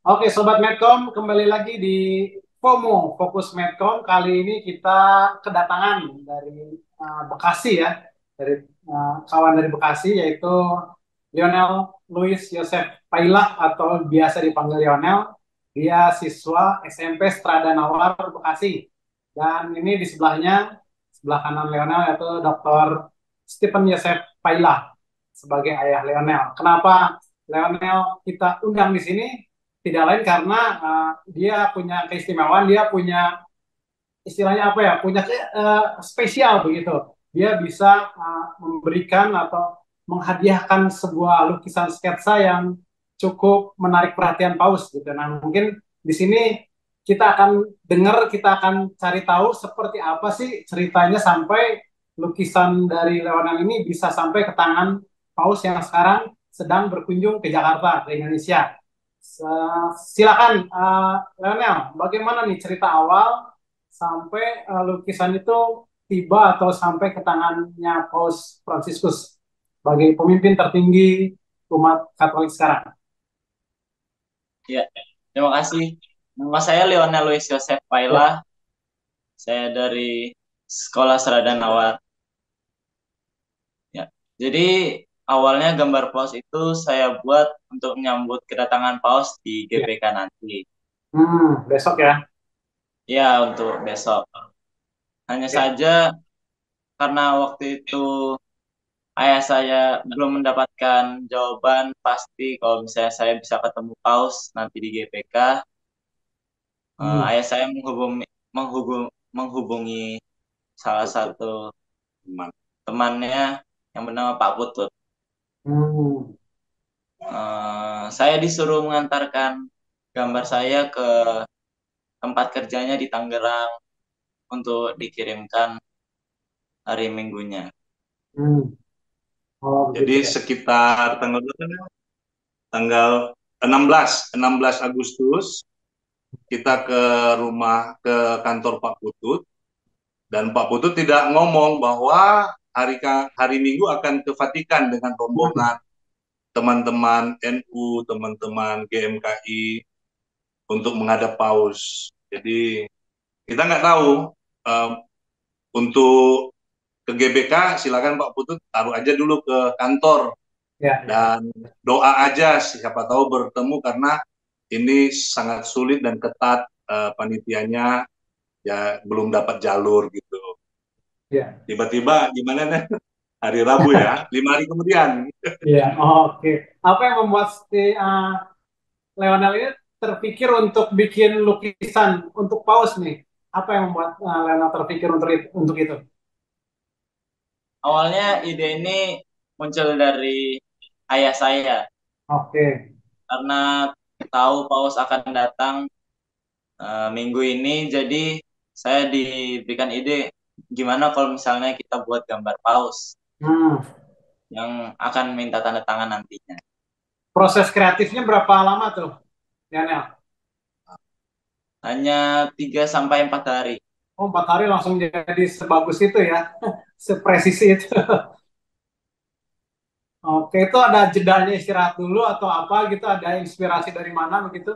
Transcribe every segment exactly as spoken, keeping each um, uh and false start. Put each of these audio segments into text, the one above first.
Oke, Sobat Medcom, kembali lagi di FOMO, Fokus Medcom. Kali ini kita kedatangan dari uh, Bekasi ya, dari uh, kawan dari Bekasi, yaitu Lionel Louis Yosef Pailah atau biasa dipanggil Lionel. Dia siswa S M P Strada Nawar Bekasi. Dan ini di sebelahnya, sebelah kanan Lionel, yaitu dokter Stephen Yosef Pailah sebagai ayah Lionel. Kenapa Lionel kita undang di sini? Tidak lain karena uh, dia punya keistimewaan, dia punya istilahnya apa ya, punya uh, spesial begitu. Dia bisa uh, memberikan atau menghadiahkan sebuah lukisan sketsa yang cukup menarik perhatian paus gitu. Nah, mungkin di sini kita akan dengar, kita akan cari tahu seperti apa sih ceritanya sampai lukisan dari Leonel ini bisa sampai ke tangan paus yang sekarang sedang berkunjung ke Jakarta, ke Indonesia. Silakan, uh, Leonel, bagaimana nih cerita awal sampai uh, lukisan itu tiba atau sampai ke tangannya Paus Fransiskus sebagai pemimpin tertinggi umat Katolik sekarang. Ya, terima kasih. Nama saya Lionel Luis Joseph Ya. Paila. Saya dari Sekolah Serada Nawar. Ya. Jadi awalnya gambar paus itu saya buat untuk menyambut kedatangan paus di Ya. G B K nanti. Hmm, besok ya. Ya, untuk besok. Hanya Ya. saja karena waktu itu ayah saya belum mendapatkan jawaban pasti kalau misalnya saya bisa ketemu paus nanti di G B K. Eh, Hmm. ayah saya menghubungi menghubung, menghubungi salah satu teman temannya yang bernama Pak Putut. Hmm. Eh, saya disuruh mengantarkan gambar saya ke tempat kerjanya di Tangerang untuk dikirimkan hari Minggunya. Hmm. Oh, Jadi begitu ya. sekitar tanggal berapa? Tanggal enam belas, enam belas Agustus kita ke rumah ke kantor Pak Putut dan Pak Putut tidak ngomong bahwa hari hari Minggu akan ke Vatikan dengan Hmm. rombongan teman-teman N U, teman-teman G M K I untuk menghadap Paus. Jadi kita nggak tahu um, untuk ke G B K silakan Pak Putut taruh aja dulu ke kantor Ya, ya. dan doa aja siapa tahu bertemu karena ini sangat sulit dan ketat uh, panitianya ya belum dapat jalur gitu. Ya. Tiba-tiba gimana nih hari Rabu ya, lima hari kemudian. Ya. Oh, oke. Apa yang membuat si uh, Leonel ini terpikir untuk bikin lukisan untuk paus nih? Apa yang membuat uh, Leonel terpikir untuk itu, untuk itu? Awalnya ide ini muncul dari ayah saya Oke. karena tahu paus akan datang eh, minggu ini, jadi saya diberikan ide gimana kalau misalnya kita buat gambar paus Hmm. yang akan minta tanda tangan nantinya. Proses kreatifnya berapa lama tuh, Yanel? Hanya tiga sampai empat hari. Oh, empat hari langsung jadi sebagus itu ya, sepresisi itu. Oke, itu ada jedanya istirahat dulu atau apa gitu? Ada inspirasi dari mana begitu?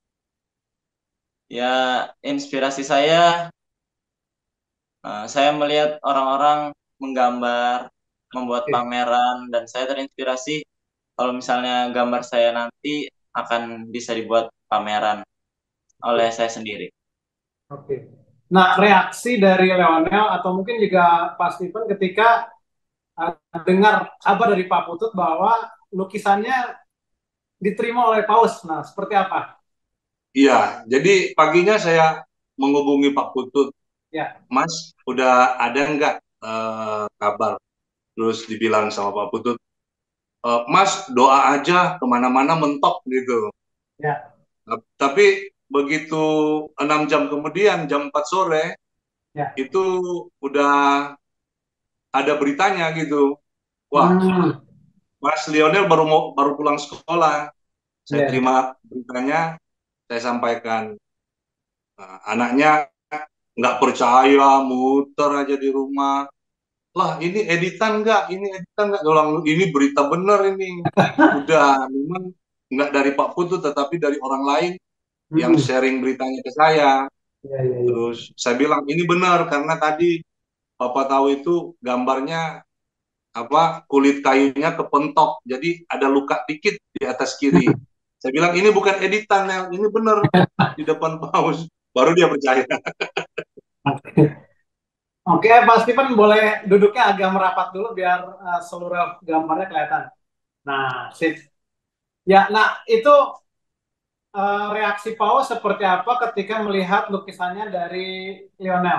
Ya, inspirasi saya, eh, saya melihat orang-orang menggambar, membuat Oke, pameran, dan saya terinspirasi kalau misalnya gambar saya nanti akan bisa dibuat pameran oleh oke, saya sendiri. oke. Nah, reaksi dari Leonel atau mungkin juga Pak Stephen ketika uh, dengar kabar dari Pak Putut bahwa lukisannya diterima oleh Paus. Nah, seperti apa? Iya, jadi paginya saya menghubungi Pak Putut, Ya. Mas, udah ada nggak eh, kabar? Terus dibilang sama Pak Putut, "E, Mas doa aja kemana-mana mentok gitu. Ya. Nah, tapi begitu enam jam kemudian, jam empat sore, Ya. itu udah ada beritanya gitu. Wah, Hmm. Mas Lionel baru mau baru pulang sekolah. Saya Ya. Ya. terima beritanya, saya sampaikan. Nah, anaknya nggak percaya, muter aja di rumah. Lah, ini editan nggak? Ini editan nggak? Ulang, ini berita bener ini. Udah, memang nggak dari Pak Putu, tetapi dari orang lain. yang Hmm. sharing beritanya ke saya. Iya, iya, iya. Terus saya bilang ini benar karena tadi Bapak tahu itu gambarnya apa kulit kayunya kepentok, jadi ada luka dikit di atas kiri. Saya bilang ini bukan editan, Nel, ini benar di depan paus. Baru dia percaya. Oke, Oke, Pak Steven boleh duduknya agak merapat dulu biar uh, seluruh gambarnya kelihatan. Nah, sip. Ya, nah itu uh, reaksi Paus seperti apa ketika melihat lukisannya dari Lionel?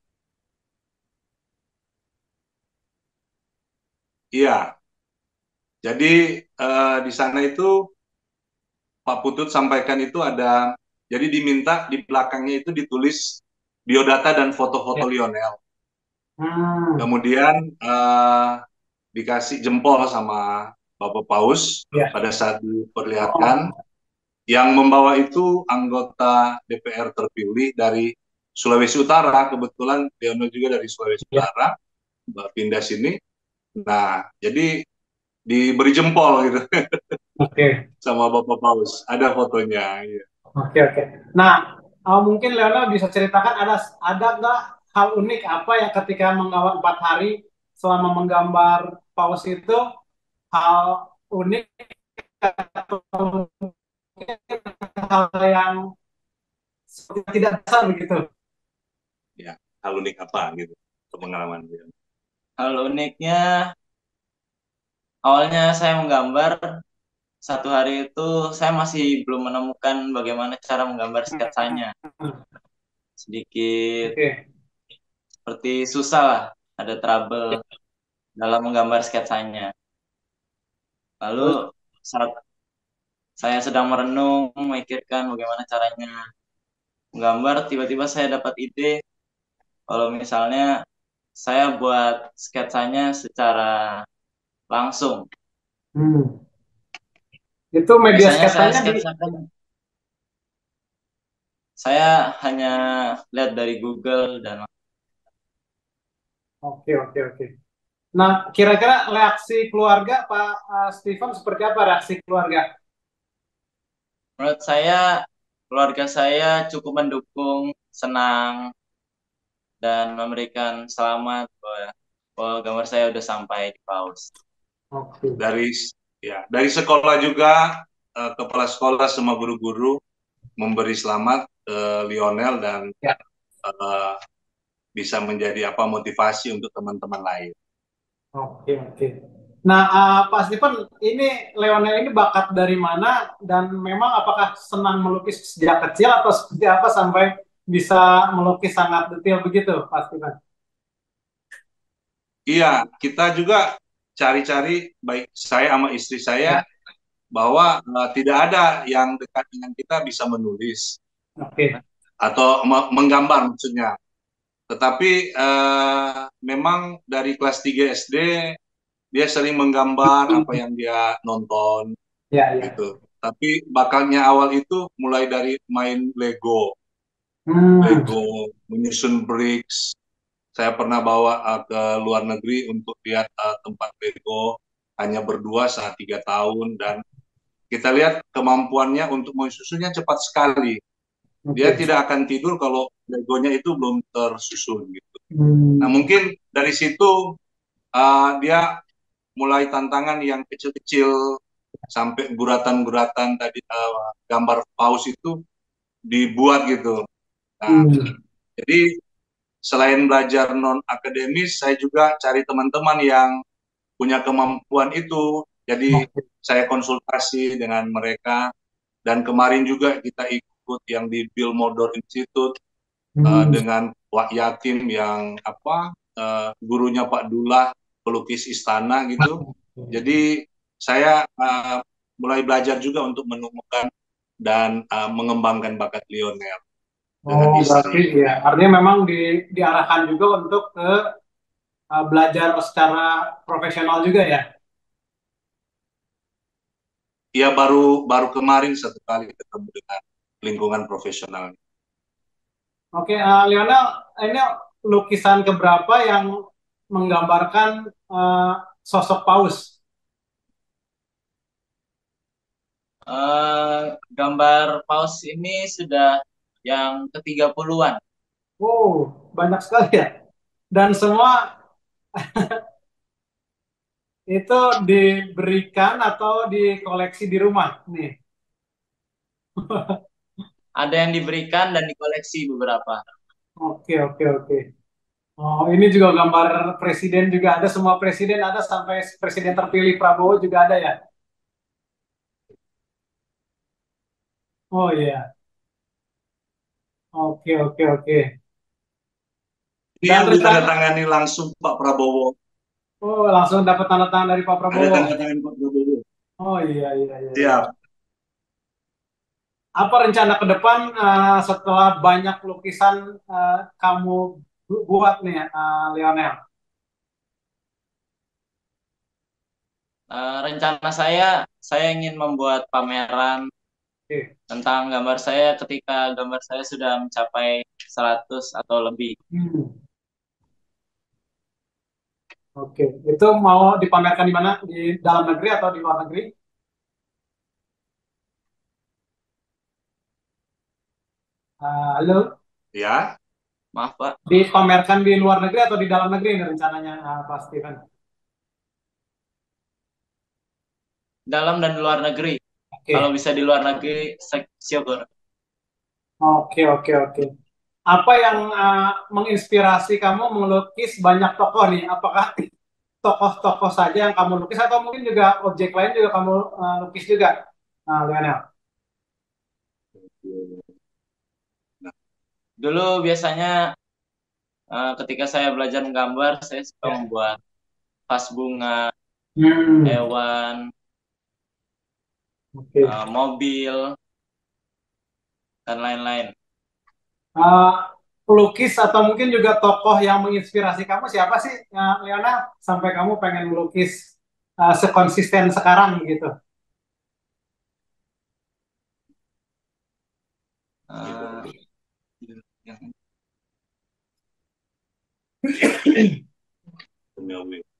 Iya, jadi eh, di sana itu Pak Putut sampaikan itu ada, jadi diminta di belakangnya itu ditulis biodata dan Ya. foto-foto Lionel. Hmm. Kemudian eh, dikasih jempol sama Bapak Paus Ya. pada saat diperlihatkan. Oh, Yang membawa itu anggota D P R terpilih dari Sulawesi Utara. Kebetulan Lionel juga dari Sulawesi ya. Utara, pindah sini. Nah, jadi diberi jempol gitu Oke. sama Bapak Paus. Ada fotonya. Ya. Oke, oke. Nah, uh, mungkin Leonel bisa ceritakan ada ada nggak hal unik apa yang ketika mengawal empat hari selama menggambar paus itu hal unik atau mungkin hal yang seperti tidak biasa begitu. Ya, hal unik apa gitu pengalaman dia. Hal uniknya, awalnya saya menggambar, satu hari itu saya masih belum menemukan bagaimana cara menggambar sketsanya. Sedikit Oke. seperti susah lah, ada trouble dalam menggambar sketsanya. Terus, Lalu saat saya sedang merenung, memikirkan bagaimana caranya menggambar, tiba-tiba saya dapat ide kalau misalnya saya buat sketsanya secara langsung. hmm. Itu media Biasanya saya sketsanya di. sketsakan, saya hanya lihat dari Google dan Oke, oke, oke. Nah, kira-kira reaksi keluarga Pak uh, Steven seperti apa reaksi keluarga? menurut saya keluarga saya cukup mendukung, senang, dan memberikan selamat bahwa, bahwa gambar saya udah sampai di paus. Oke. Dari ya, dari sekolah juga eh, kepala sekolah semua guru-guru memberi selamat ke Lionel dan Ya. eh, bisa menjadi apa motivasi untuk teman-teman lain. Oke, oke. Nah, uh, Pak Steven, ini Leonel ini bakat dari mana dan memang apakah senang melukis sejak kecil atau seperti apa sampai bisa melukis sangat detail begitu, Pak Steven? Iya, kita juga cari-cari baik saya sama istri saya Ya, bahwa uh, tidak ada yang dekat dengan kita bisa menulis oke. atau me- menggambar maksudnya. Tetapi uh, memang dari kelas tiga S D dia sering menggambar apa Hmm. yang dia nonton Ya, ya. gitu. Tapi bakalnya awal itu mulai dari main Lego, Hmm. Lego menyusun bricks. Saya pernah bawa uh, ke luar negeri untuk lihat uh, tempat Lego hanya berdua saat tiga tahun dan kita lihat kemampuannya untuk menyusunnya cepat sekali. Dia Oke. tidak akan tidur kalau Legonya itu belum tersusun gitu. Nah Hmm. mungkin dari situ uh, dia mulai tantangan yang kecil-kecil sampai guratan-guratan tadi uh, gambar paus itu dibuat gitu. Nah, Hmm. jadi selain belajar non akademis, saya juga cari teman-teman yang punya kemampuan itu. Jadi Oke. saya konsultasi dengan mereka dan kemarin juga kita ikut yang di Bill Moore Institute uh, Hmm. dengan Wak Yatim yang apa uh, gurunya Pak Dullah pelukis istana gitu. Jadi saya uh, mulai belajar juga untuk menemukan dan uh, mengembangkan bakat Lionel dengan Oh, berarti istri. ya. Artinya memang di, diarahkan juga untuk ke uh, belajar secara profesional juga ya. Ya baru baru kemarin satu kali ketemu dengan lingkungan profesional. Oke, uh, Lionel, ini lukisan keberapa yang menggambarkan uh, sosok paus? Eh, gambar paus ini sudah yang ketiga puluhan. Wow, banyak sekali ya. Dan semua itu diberikan atau dikoleksi di rumah nih. Ada yang diberikan dan dikoleksi beberapa. Oke, oke, oke. Oh, ini juga gambar presiden juga ada, semua presiden ada sampai presiden terpilih Prabowo juga ada ya. Oh iya, oke, oke, oke. Ini Dan yang rencana, ditandatangani langsung Pak Prabowo. oh langsung dapat tanda tangan dari Pak Ada Prabowo. tanda tangan Pak Prabowo. Oh iya, iya, iya, iya. Siap. Apa rencana ke depan eh, setelah banyak lukisan eh, kamu bu- buat nih, eh, Lionel? Eh, rencana saya, saya ingin membuat pameran Oke. tentang gambar saya ketika gambar saya sudah mencapai seratus atau lebih. Hmm. Oke, itu mau dipamerkan di mana? Di dalam negeri atau di luar negeri? Ah, halo, Ya. Maaf Pak, dipamerkan di luar negeri atau di dalam negeri ini rencananya, ah, Pak Steven? dalam dan luar negeri. Kalau Oke, bisa di luar negeri, sy- syukur. oke, oke, oke. Apa yang ah, menginspirasi kamu melukis banyak tokoh nih? Apakah tokoh-tokoh saja yang kamu lukis atau mungkin juga objek lain juga kamu ah, lukis juga, ah, Lionel? Nah, Dulu biasanya eh, ketika saya belajar menggambar, saya suka Ya. membuat vas bunga, Hmm, hewan, oke. eh, mobil, dan lain-lain. Ah, pelukis atau mungkin juga tokoh yang menginspirasi kamu siapa sih, ah, Lionel? Sampai kamu pengen melukis ah, sekonsisten sekarang gitu? Eh, duniawi.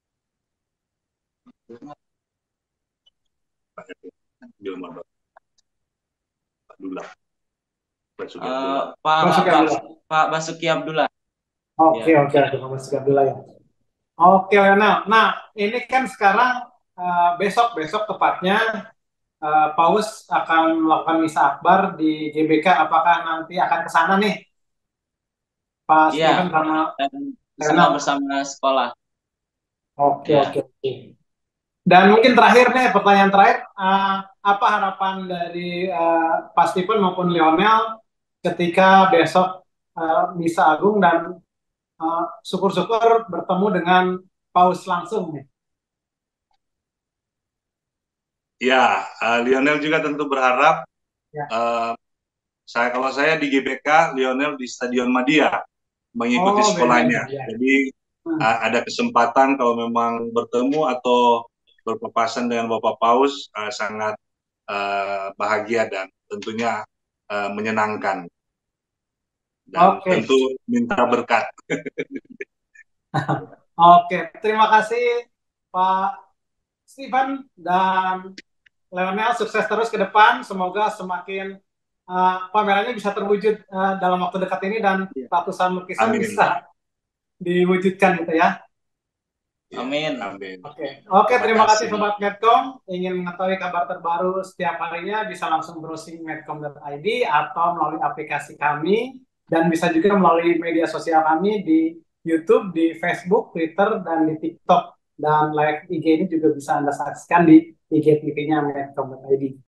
Dilma Abdullah. Basuki eh, Abdullah. Pak Basuki Pak Abdullah. Pak Basuki Abdullah. Oke, Ya. oke, aku Basuki Abdullah ya. Oke, Lionel. Nah, ini kan sekarang eh, besok, besok tepatnya eh, Paus akan melakukan misa akbar di G B K. Apakah nanti akan ke sana nih, Pak Iya, Steven sama dan di sana Lionel? bersama sekolah. Oke, oke, Ya. oke. Dan mungkin terakhir nih, pertanyaan terakhir, eh, apa harapan dari eh, Pak Steven maupun Lionel ketika besok eh, misa agung dan eh, syukur-syukur bertemu dengan Paus langsung nih? Ya, uh, Lionel juga tentu berharap Ya. uh, saya kalau saya di G B K, Lionel di Stadion Madia mengikuti Oh, beda sekolahnya. ya. Ya. Jadi Hmm. uh, ada kesempatan kalau memang bertemu atau berpapasan dengan Bapak Paus uh, sangat uh, bahagia dan tentunya uh, menyenangkan dan Oke, tentu minta berkat. oke. Terima kasih Pak Steven dan Leonel. Sukses terus ke depan. Semoga semakin uh, pamerannya bisa terwujud uh, dalam waktu dekat ini dan Iya. ratusan lukisan Amin. bisa diwujudkan gitu ya. Ya, Amin. amin. Oke, oke. Terima Terima kasih kasih. Sobat Medcom. Ingin mengetahui kabar terbaru setiap harinya bisa langsung browsing medcom titik i d atau melalui aplikasi kami dan bisa juga melalui media sosial kami di YouTube, di Facebook, Twitter, dan di TikTok. Dan live I G ini juga bisa Anda saksikan di I G T V-nya medcom titik i d.